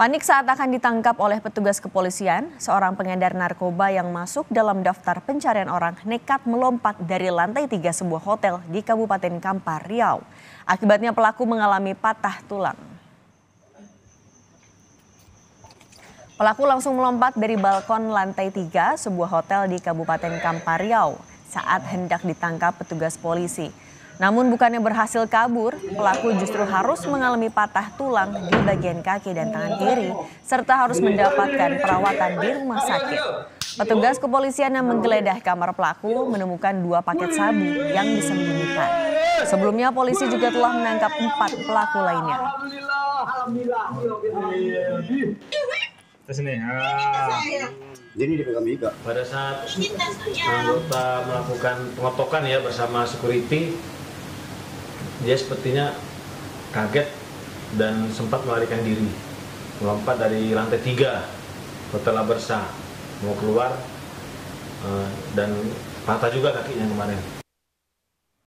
Panik saat akan ditangkap oleh petugas kepolisian, seorang pengedar narkoba yang masuk dalam daftar pencarian orang nekat melompat dari lantai 3 sebuah hotel di Kabupaten Kampar, Riau. Akibatnya pelaku mengalami patah tulang. Pelaku langsung melompat dari balkon lantai 3 sebuah hotel di Kabupaten Kampar, Riau saat hendak ditangkap petugas polisi. Namun bukannya berhasil kabur, pelaku justru harus mengalami patah tulang di bagian kaki dan tangan kiri, serta harus mendapatkan perawatan di rumah sakit. Petugas kepolisian yang menggeledah kamar pelaku menemukan 2 paket sabu yang disembunyikan. Sebelumnya polisi juga telah menangkap 4 pelaku lainnya. Jadi dipegang juga. Pada saat anggota melakukan pengotokan ya bersama security, dia sepertinya kaget dan sempat melarikan diri, melompat dari lantai 3 Hotel Abersa, mau keluar dan patah juga kakinya kemarin.